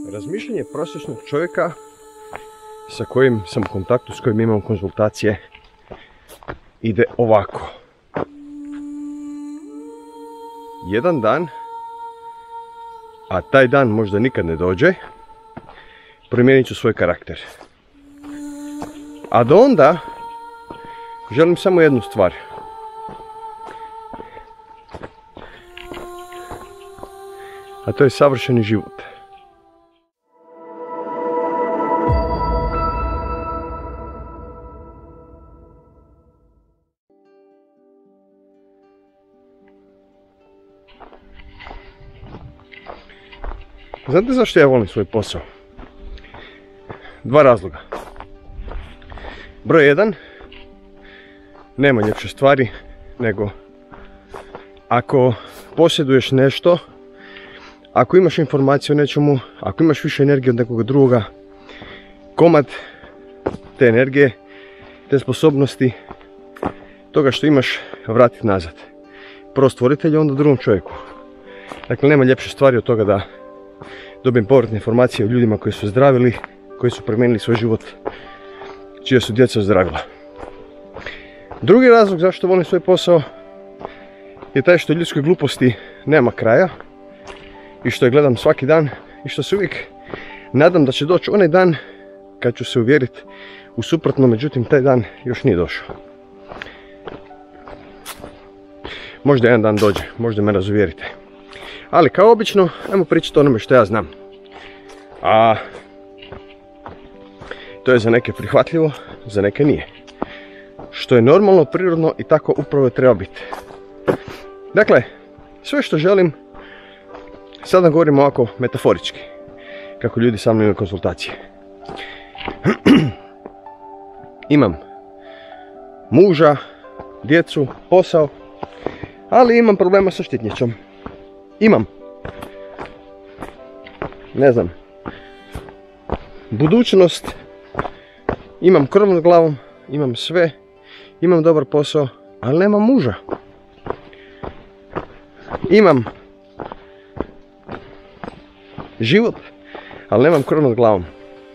Razmišljanje prosječnog čovjeka sa kojim sam u kontaktu, s kojim imam konzultacije, ide ovako. Jedan dan, a taj dan možda nikad ne dođe, promijenit ću svoj karakter. A do onda želim samo jednu stvar. A to je savršeni život. Znate zašto ja volim svoj posao? Dva razloga. Broj jedan, nema ljepše stvari nego ako posjeduješ nešto, ako imaš informaciju o nečemu, ako imaš više energije od nekoga drugoga, komad te energije, te sposobnosti, toga što imaš, vratiti nazad. Prvo stvoritelju, onda drugom čovjeku. Dakle, nema ljepše stvari od toga da dobijem povratne informacije o ljudima koji su zdravili, koji su promijenili svoj život, čija su djeca ozdravila. Drugi razlog zašto volim svoj posao je taj što ljudskoj gluposti nema kraja i što je gledam svaki dan i što se uvijek nadam da će doći onaj dan kad ću se uvjeriti u suprotno, međutim taj dan još nije došao. Možda jedan dan dođe, možda me razuvjerite. Ali kao obično, ajmo pričati o onome što ja znam. A to je za neke prihvatljivo, za neke nije. Što je normalno, prirodno i tako upravo treba biti. Dakle, sve što želim, sada govorim ovako metaforički, kako ljudi sa mnom imaju konzultacije. Imam muža, djecu, posao, ali imam problema sa štitnjačom. Imam, ne znam, budućnost, imam krov nad glavom, imam sve, imam dobar posao, ali nemam muža. Imam život, ali nemam krov nad glavom.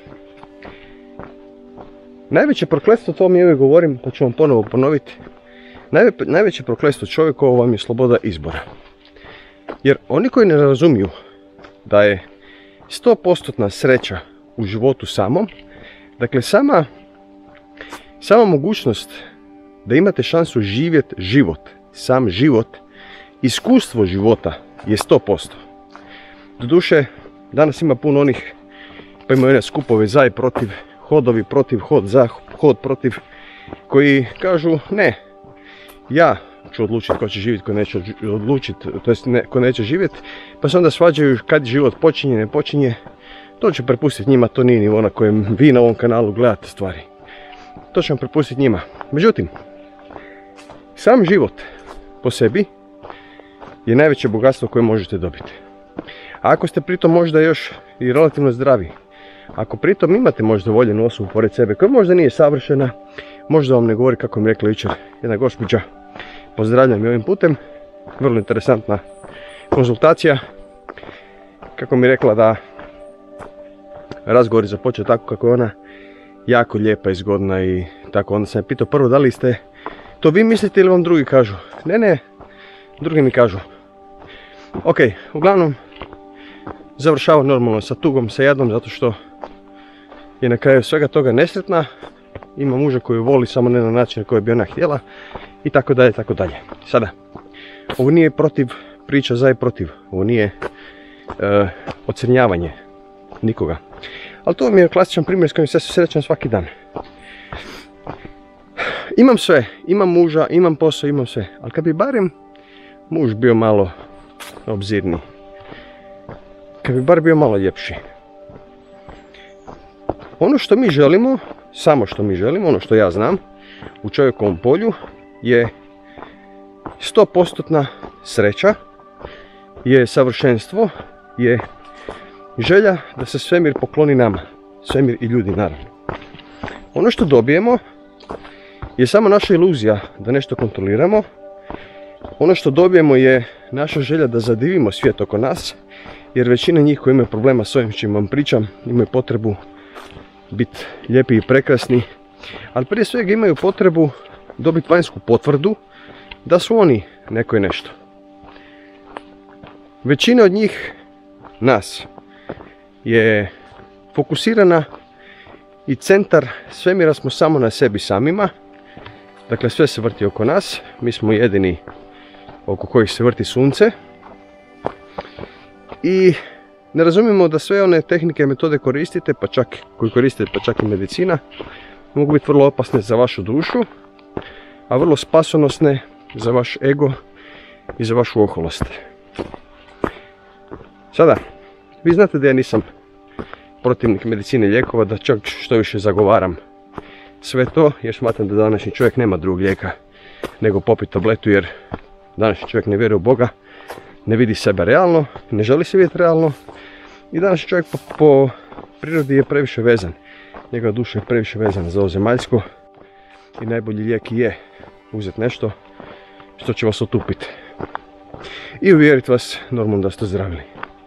Najveće prokletstvo, to mi uvijek govorim, pa ću vam ponovo ponoviti, najveće prokletstvo čovjekovo vam je sloboda izbora. Jer oni koji ne razumiju da je 100% sreća u životu samom, dakle sama mogućnost da imate šansu živjeti život, sam život, iskustvo života je 100%. Doduše, danas ima puno onih, pa imaju one skupove za i protiv, hodovi protiv, hod za, hod protiv, koji kažu ne, ja ću odlučiti ko će živjeti, ko neće odlučiti, to jest ko neće živjeti, pa se onda svađaju kad život počinje, ne počinje. To ću prepustiti njima, to nije nivo na kojem vi na ovom kanalu gledate stvari. To ću vam prepustiti njima. Međutim, sam život po sebi je najveće bogatstvo koje možete dobiti. A ako ste pritom možda još i relativno zdravi, ako pritom imate možda voljenu osobu pored sebe koja možda nije savršena, možda vam ne govori kako mi rekla jučer jedna gospođa, pozdravljam i ovim putem, vrlo interesantna konzultacija, kako mi rekla da razgovor je započeo tako kako je ona jako lijepa i zgodna i tako. Onda sam je pitao prvo da li ste to vi mislite ili vam drugi kažu. Ne, drugi mi kažu. Ok, uglavnom završava normalno sa tugom, sa jadom, zato što je na kraju svega toga nesretna. Ima muža koju voli samo ne na način koji bi ona htjela i tako dalje, tako dalje. Sada, ovo nije protiv priča za i protiv, ovo nije ocrnjavanje nikoga. Ali to mi je klasičan primjer s kojim se srećam svaki dan. Imam sve, imam muža, imam posao, imam sve, ali kad bi barem muž bio malo obzirniji, kad bi bar bio malo ljepši. Ono što mi želimo, samo što mi želimo, ono što ja znam u čovjekovom polju je 100% sreća, je savršenstvo, je želja da se svemir pokloni nama, svemir i ljudi naravno. Ono što dobijemo je samo naša iluzija da nešto kontroliramo. Ono što dobijemo je naša želja da zadivimo svijet oko nas jer većina njih koji imaju problema s ovim čim vam pričam, imaju potrebu biti lijepi i prekrasni, ali prije svega imaju potrebu dobiti vanjsku potvrdu da su oni neko i nešto. Većina od njih, nas, je fokusirana i centar svemira smo samo na sebi samima. Dakle, sve se vrti oko nas, mi smo jedini oko kojih se vrti sunce. I ne razumijemo da sve one tehnike i metode koristite, koje koristite, pa čak i medicina, mogu biti vrlo opasne za vašu dušu, a vrlo spasonosne za vaš ego i za vašu oholost. Sada, vi znate da ja nisam protivnik medicine i lijekova, da čak što više zagovaram sve to, jer smatram da današnji čovjek nema drugog lijeka nego popiti tabletu, jer današnji čovjek ne vjeruje u Boga, ne vidi sebe realno, ne želi se vidjeti realno i današnji čovjek po prirodi je previše vezan. Njegova duša je previše vezana za ovo zemaljsko i najbolji lijek je uzeti nešto što će vas otupiti i uvjeriti vas normalno da ste zdravili.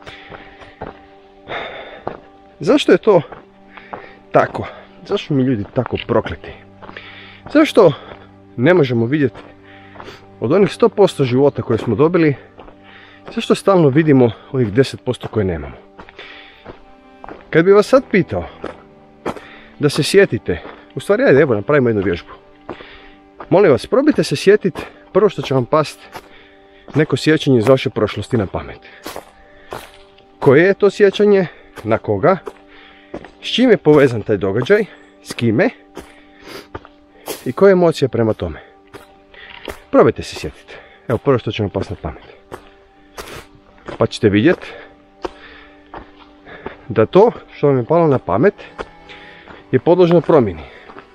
Zašto je to tako? Zašto mi ljudi tako prokleti? Zašto ne možemo vidjeti od onih 100% života koje smo dobili, zašto stalno vidimo onih 10% koje nemamo? Kad bi vas sad pitao da se sjetite, u stvari ajde, evo napravimo jednu vježbu. Molim vas, probajte se sjetiti, prvo što će vam pasti neko sjećanje iz vaše prošlosti na pamet. Koje je to sjećanje? Na koga? S čim je povezan taj događaj? S kime? I koje emocije prema tome? Probajte se sjetiti. Evo prvo što će vam pasti na pamet. Pa ćete vidjeti da to što vam je palo na pamet je podložno promjeni.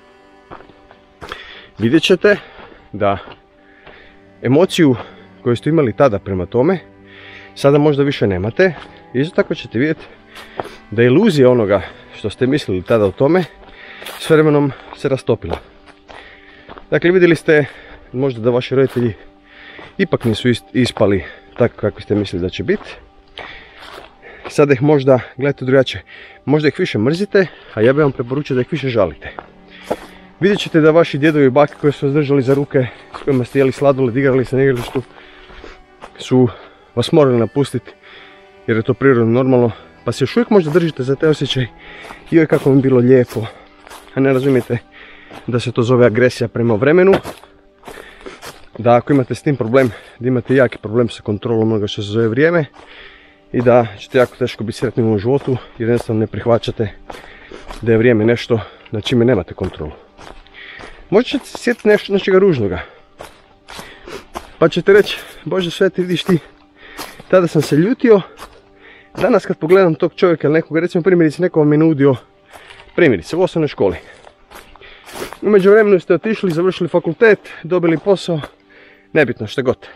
Vidjet ćete da emociju koju ste imali tada prema tome sada možda više nemate. Isto tako ćete vidjeti da iluzija onoga što ste mislili tada o tome s vremenom se rastopila. Dakle, vidjeli ste možda da vaši roditelji ipak nisu ispali tako kako ste mislili da će biti. Sada ih možda gledate drugačije. Možda ih više mrzite, a ja bih vam preporučio da ih više žalite. Vidjet ćete da vaši djedovi i bake koji su vas držali za ruke, s kojima ste jeli sladoled, igrali se na igralištu, su vas morali napustiti jer je to prirodno normalno, pa se još uvijek možda držite za taj osjećaj joj kako mi bilo lijepo, a ne razumijete da se to zove agresija prema vremenu, da ako imate s tim problem, da imate jaki problem sa kontrolom onoga što se zove vrijeme i da ćete jako teško biti sretni u ovom životu jer jednostavno ne prihvaćate da je vrijeme nešto na čime nemate kontrolu. Možda ćete se sjetiti nečega ružnoga, pa ćete reći, Bože sveti, vidiš ti, tada sam se ljutio, danas kad pogledam tog čovjeka ili nekoga, recimo primjerice neko vam je nudio, primjerice u osnovnoj školi. U međuvremenu ste otišli, završili fakultet, dobili posao, nebitno šta god.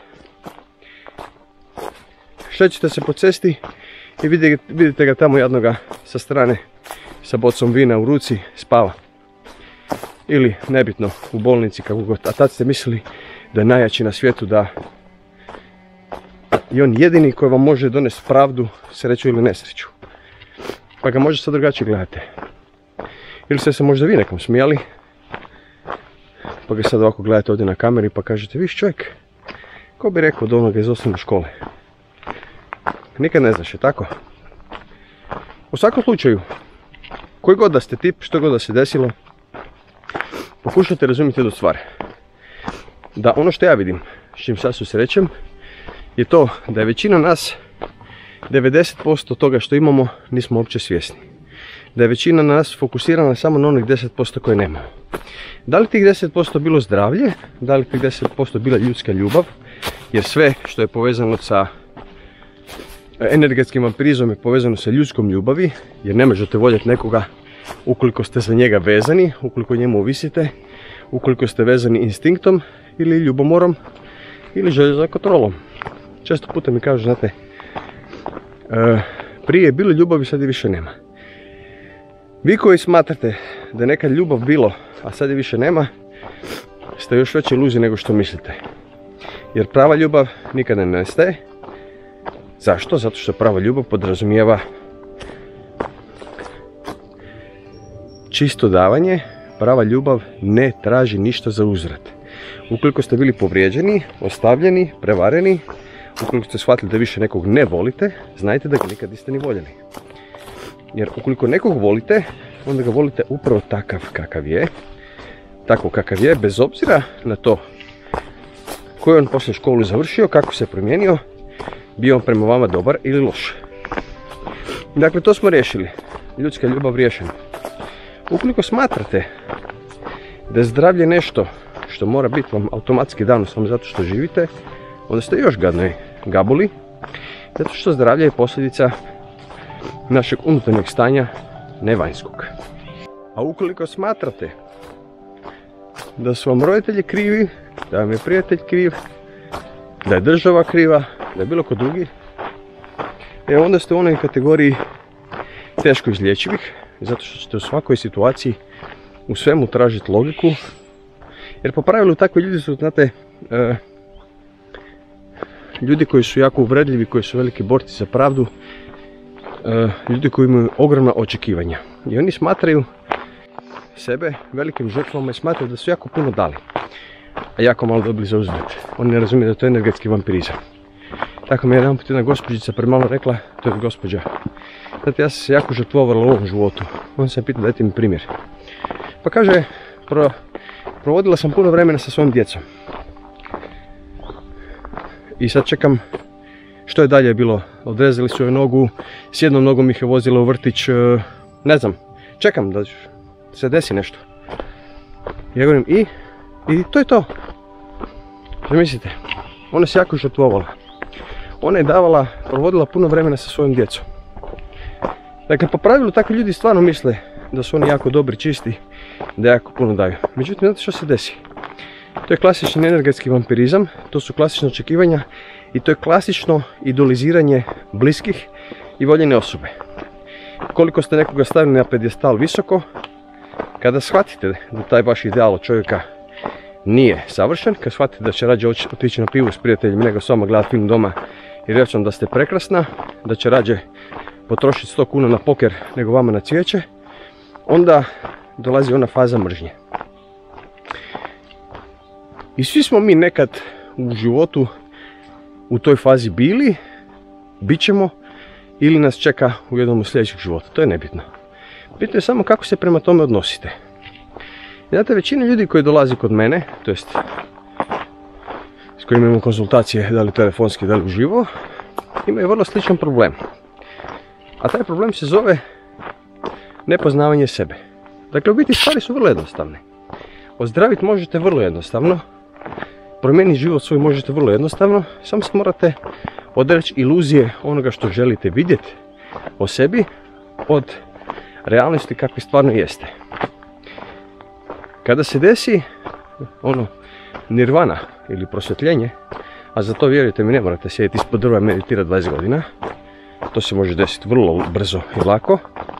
Šećete se po cesti i vidite ga tamo jadnoga sa strane sa bocom vina u ruci, spava. Ili nebitno u bolnici kako god, a tad ste mislili da je najjači na svijetu, da je on jedini koji vam može donesti pravdu, sreću ili nesreću. Pa ga možda sad drugačije gledate. Ili ste se možda vi nekom smijali, pa ga sad ovako gledate ovdje na kameri pa kažete, viš čovjek, ko bi rekao od onoga iz osnovne škole? Nikad ne znaš, je tako? U svakom slučaju, koji god da ste tip, što god da se desilo, pokušajte razumjeti jednu stvar. Da ono što ja vidim, s čim sad susrećem, je to da je većina nas 90% toga što imamo nismo uopće svjesni. Da je većina nas fokusirana samo na onih 10% koje nemamo. Da li tih 10% bilo zdravlje, da li tih 10% bila ljudska ljubav, jer sve što je povezano sa energetskim vampirizmom je povezano sa ljudskom ljubavi, jer ne možete voljeti nekoga ukoliko ste za njega vezani, ukoliko njemu ovisite, ukoliko ste vezani instinktom ili ljubomorom ili željom za kontrolom. Često puta mi kažu, znate, prije je bilo ljubavi, sad je više nema. Vi koji smatrate da je nekad ljubav bilo, a sad je više nema, ste još veće iluzije nego što mislite. Jer prava ljubav nikada ne nestaje, Zašto? Zato što prava ljubav podrazumijeva čisto davanje. Prava ljubav ne traži ništa za uzvrat. Ukoliko ste bili povrijeđeni, ostavljeni, prevareni, ukoliko ste shvatili da više nekog ne volite, znajte da ga nikad niste ni voljeli. Jer ukoliko nekog volite, onda ga volite upravo takav kakav je. Tako kakav je, bez obzira na to koju on poslije školu završio, kako se promijenio, bio on prema vama dobar ili loš. Dakle, to smo riješili. Ljudska ljubav riješena. Ukoliko smatrate da je zdravlje nešto što mora biti vam automatski dano samo zato što živite, onda ste još gadnoj gabuli, zato što zdravlje je posljedica našeg unutarnjeg stanja, ne vanjskog. A ukoliko smatrate da su vam roditelji krivi, da vam je prijatelj kriv, da je država kriva, da je bilo ko drugi, onda ste u onoj kategoriji teško izlječivih, zato što ćete u svakoj situaciji u svemu tražiti logiku, jer po pravilu takvi ljudi su, znate, ljudi koji su jako uvredljivi, koji su veliki borci za pravdu, ljudi koji imaju ogromna očekivanja. I oni smatraju sebe velikim žrtvama i smatraju da su jako puno dali, a jako malo dobili za uzvrat. Oni ne razumiju da je to energetski vampirizam. Tako mi je jedan put jedna gospođica premalo rekla, to je gospođa. Znate, ja sam se jako žrtvovala u ovom životu. On se pitao, dajte mi primjer. Pa kaže, provodila sam puno vremena sa svojom djecom. I sad čekam što je dalje bilo. Odrezali su joj nogu, s jednom nogom ih je vozila u vrtić, ne znam, čekam da se desi nešto. Ja govorim, i to je to. Što mislite? Ona se jako žrtvovala. Ona je provodila puno vremena sa svojom djecom. Dakle, po pravilu takvi ljudi stvarno misle da su oni jako dobri, čisti, da jako puno daju. Međutim, znate što se desi? To je klasični energetski vampirizam, to su klasične očekivanja i to je klasično idoliziranje bliskih i voljene osobe. Koliko ste nekoga stavili na pedestal visoko, kada shvatite da taj vaš ideal čovjeka nije savršen, kad shvatite da će rađe otići na pivu s prijateljima nego s vama gledati film doma i reći vam da ste prekrasna, da će rađe potrošiti 100 kuna na poker nego vama na cvijeće, onda dolazi ona faza mržnje. I svi smo mi nekad u životu u toj fazi bili, bit ćemo ili nas čeka u jednom od sljedećih života. To je nebitno. Bitno je samo kako se prema tome odnosite. Znate, većina ljudi koji dolazi kod mene, to jest s kojima imamo konzultacije, da li telefonski, da li uživo, imaju vrlo sličan problem. A taj problem se zove nepoznavanje sebe. Dakle, u biti stvari su vrlo jednostavne. Ozdraviti možete vrlo jednostavno, promijeniti život svoj možete vrlo jednostavno, samo se morate odreći iluzije onoga što želite vidjeti o sebi od realnosti kakvi stvarno jeste. Kada se desi nirvana ili prosvjetljenje, a za to, vjerujte mi, ne morate sjediti ispod drva i meditirati 20 godina, to se može desiti vrlo brzo i lako,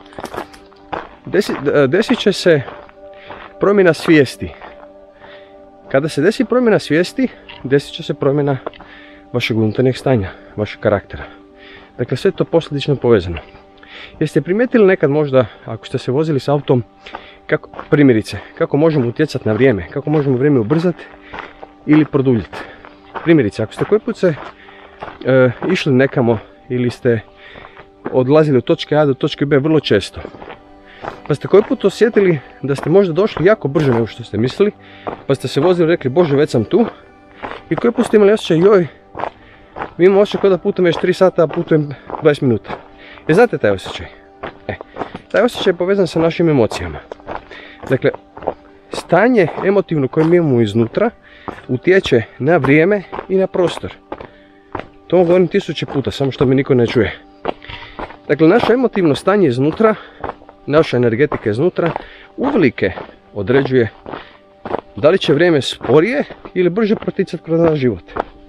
desit će se promjena svijesti. Kada se desi promjena svijesti, desit će se promjena vašeg unutarnjeg stanja, vašeg karaktera. Dakle, sve je to posljedično povezano. Jeste primijetili nekad možda, ako ste se vozili s autom, primjerice, kako možemo utjecati na vrijeme, kako možemo vrijeme ubrzati ili produljiti? Primjerice, ako ste koji put se išli nekamo ili ste odlazili od točke A do točke B vrlo često, pa ste koji put osjetili da ste možda došli jako brže nego što ste mislili, pa ste se vozili i rekli, Bože, već sam tu, i koji put ste imali osjećaj, joj, mi imamo osjećaj kao da putujem već 3 sata, a putujem 20 minuta. Jer znate taj osjećaj? Taj osjećaj je povezan sa našim emocijama. Dakle, stanje emotivno koje mi imamo iznutra utječe na vrijeme i na prostor. To vam govorim 1000 puta, samo što mi niko ne čuje. Dakle, naše emotivno stanje iznutra, naša energetika iznutra, uvelike određuje da li će vrijeme sporije ili brže proticati kroz naš život.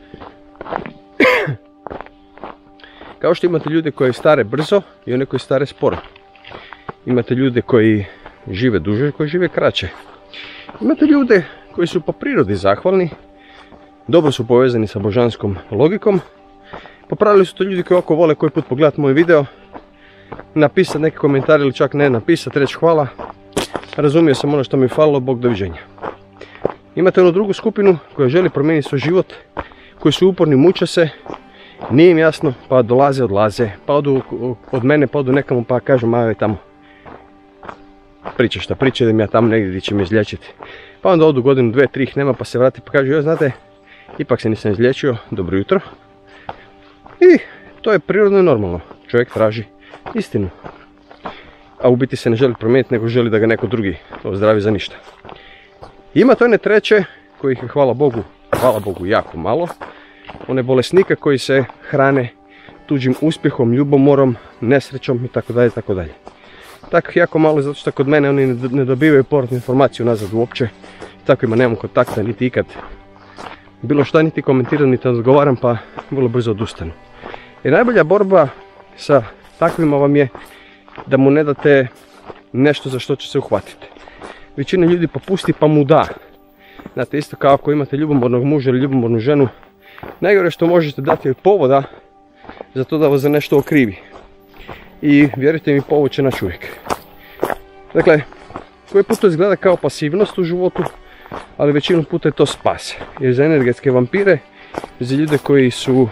Kao što imate ljude koji stare brzo i one koji stare sporo. Imate ljude koji žive duže i koji žive kraće. Imate ljude koji su po prirodi zahvalni, dobro su povezani sa božanskom logikom, Popravili su to ljudi koji oko vole koji put pogledati moj video, napisati neki komentar ili čak ne napisati, reći hvala, razumio sam ono što mi je falilo, Bog doviđenja. Imate onu drugu skupinu koja želi promijeniti svoj život, koji su uporni, muče se, nije im jasno, pa dolaze, odlaze, pa odu od mene, pa odu nekamo, pa kažu Majo tamo priča šta priča, idem ja tamo negdje gdje će me izlječiti. Pa onda odu godinu, 2, 3 ih nema, pa se vrati pa kažu, joj znate, ipak se nisam izlječio, dobro jutro. I to je prirodno i normalno, čovjek traži istinu. A u biti se ne želi promijeniti, nego želi da ga neko drugi ozdravi za ništa. Ima to one treće, kojih je hvala Bogu jako malo. One bolesnika koji se hrane tuđim uspjehom, ljubomorom, nesrećom itd. itd. Takvih jako malo, zato što kod mene oni ne dobivaju povratnu informaciju nazad uopće. Tako ima nemam kontakta, niti ikad bilo šta niti komentiram, niti odgovaram, pa vrlo brzo odustanu. Jer najbolja borba sa takvima vam je da mu ne date nešto za što će se uhvatiti. Većina ljudi popusti pa mu da. Znate, isto kao ako imate ljubomornog muža ili ljubomornu ženu, najgore što možete dati je povoda za to da vas za nešto okrivi. I vjerujte mi, povod će naći uvijek. Dakle, koji put to izgleda kao pasivnost u životu, ali većinu puta je to spas. Jer za energetske vampire, za ljude koji su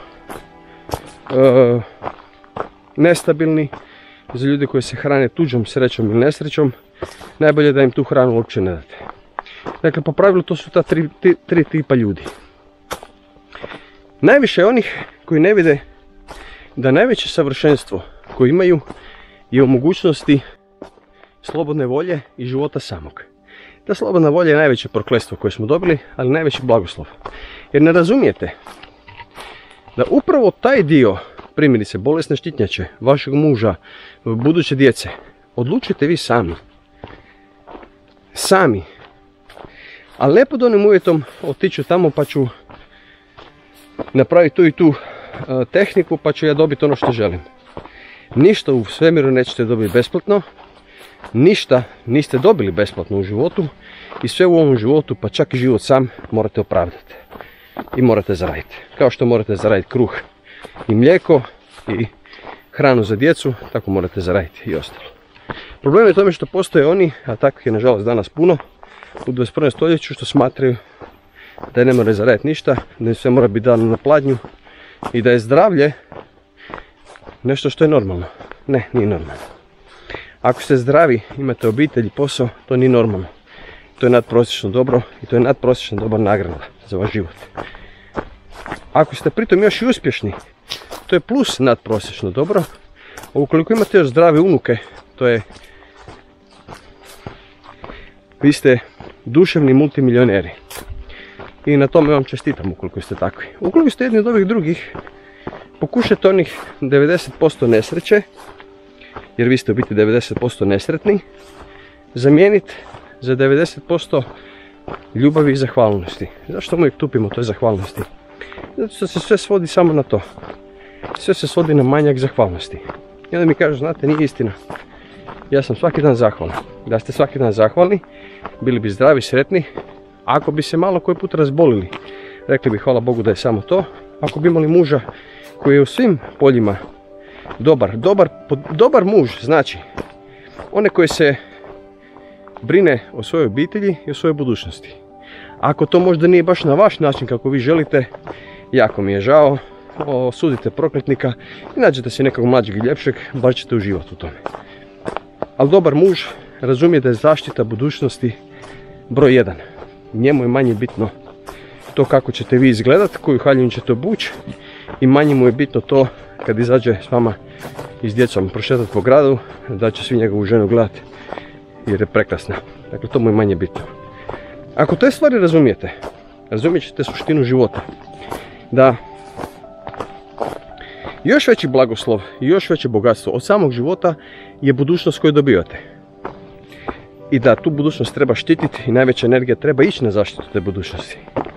nestabilni, za ljude koji se hrane tuđom srećom ili nesrećom, najbolje je da im tu hranu uopće ne date. Dakle, po pravilu to su ta tri tipa ljudi. Najviše onih koji ne vide da najveće savršenstvo koje imaju je u mogućnosti slobodne volje i života samog. Ta slobodna volja je najveće prokletstvo koje smo dobili, ali najveći blagoslov. Jer ne razumijete da upravo taj dio, primjerice bolesne štitnjače, vašeg muža, buduće djece, odlučite vi sami. Sami. Ali ne pod onim uvjetom otiću tamo pa ću napraviti tu i tu tehniku pa ću ja dobiti ono što želim. Ništa u svemiru nećete dobiti besplatno, ništa niste dobili besplatno u životu i sve u ovom životu, pa čak i život sam, morate opravdati i morate zaraditi. Kao što morate zaraditi kruh i mlijeko i hranu za djecu, tako morate zaraditi i ostalo. Problem je u tome što postoje oni, a takvih je nažalost danas puno, u 21. stoljeću što smatraju da ne moraju zaraditi ništa, da im sve mora biti dano na pladnju i da je zdravlje nešto što je normalno. Ne, nije normalno. Ako ste zdravi, imate obitelj i posao, to nije normalno. To je nadprosječno dobro i to je nadprosječno dobar nagrada za vaš život. Ako ste pritom još i uspješni, to je plus nadprosječno dobro. A ukoliko imate još zdrave unuke, to je... Vi ste duševni multimilioneri. I na tome vam čestitam ukoliko ste takvi. Ukoliko ste jedni od ovih drugih, pokušajte onih 90% nesreće, jer vi ste u biti 90% nesretni, zamijeniti za 90% ljubavi i zahvalnosti. Zašto uvijek tupimo toj zahvalnosti? Zato što se sve svodi samo na to. Sve se svodi na manjak zahvalnosti. I onda mi kažu, znate, nije istina. Ja sam svaki dan zahvalan. Da ste svaki dan zahvalni, bili bi zdravi, sretni. Ako bi se malo koji put razbolili, rekli bi hvala Bogu da je samo to. Ako bi imali muža koji je u svim poljima dobar muž, znači onaj koji se brine o svojoj obitelji i o svojoj budućnosti. Ako to možda nije baš na vaš način kako vi želite, jako mi je žao, osudite prokletnika i nađete si nekog mlađeg i ljepšeg, bar ćete uživati u tome. Ali dobar muž razumije da je zaštita budućnosti broj 1. Njemu je manje bitno to kako ćete vi izgledati, koju haljinu ćete obući, i manje mu je bitno to kad izađe s vama i s djecom prošetati po gradu, da će svi njegovu ženu gledati jer je prekrasna. Dakle, to mu je manje bitno. Ako te stvari razumijete, razumjet ćete suštinu života. Da još veći blagoslov i još veće bogatstvo od samog života je budućnost koju dobivate. I da tu budućnost treba štititi i najveća energija treba ići na zaštitu te budućnosti.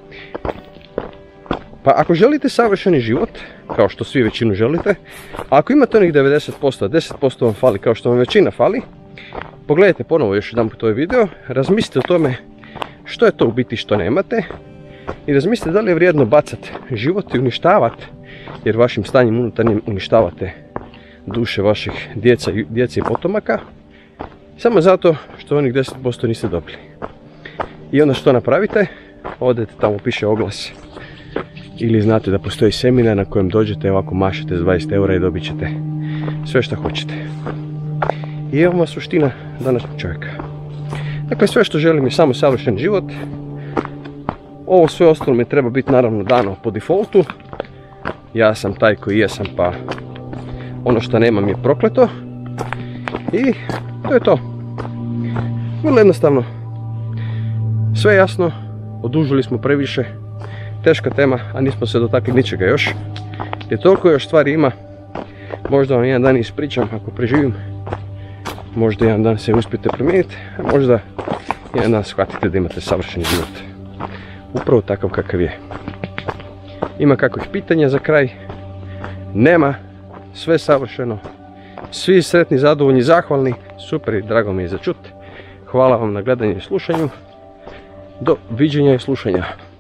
Pa ako želite savršeni život, kao što svi većinu želite, a ako imate onih 90%, a 10% vam fali kao što vam većina fali, pogledajte ponovo još jedan put ovaj video, razmislite o tome što je to u biti što nemate i razmislite da li je vrijedno bacati život i uništavati jer vašim stanjem unutarnjim uništavate duše vaših djece i potomaka, samo zato što onih 10% niste dobili. I onda što napravite? Odete tamo, piše oglas, ili znate da postoji seminar na kojem dođete, ovako mašete s 20 eura i dobit ćete sve što hoćete. I evo vam suština današnjeg čovjeka. Dakle, sve što želim je samo savršen život. Ovo sve ostalo mi treba biti naravno dano po defaultu. Ja sam taj koji jesam, pa ono što nemam je prokleto. I to je to. Vrlo jednostavno. Sve jasno, odužili smo previše. Teška tema, a nismo se dotakli ničega još. Jer toliko još stvari ima. Možda vam jedan dan ispričam ako preživim. Možda jedan dan se uspijete promijeniti, a možda jedan dan shvatite da imate savršen život. Upravo takav kakav je. Ima kakvih pitanja za kraj? Nema. Sve savršeno. Svi sretni, zadovoljni, zahvalni. Super i drago mi je za čut. Hvala vam na gledanju i slušanju. Do viđenja i slušanja.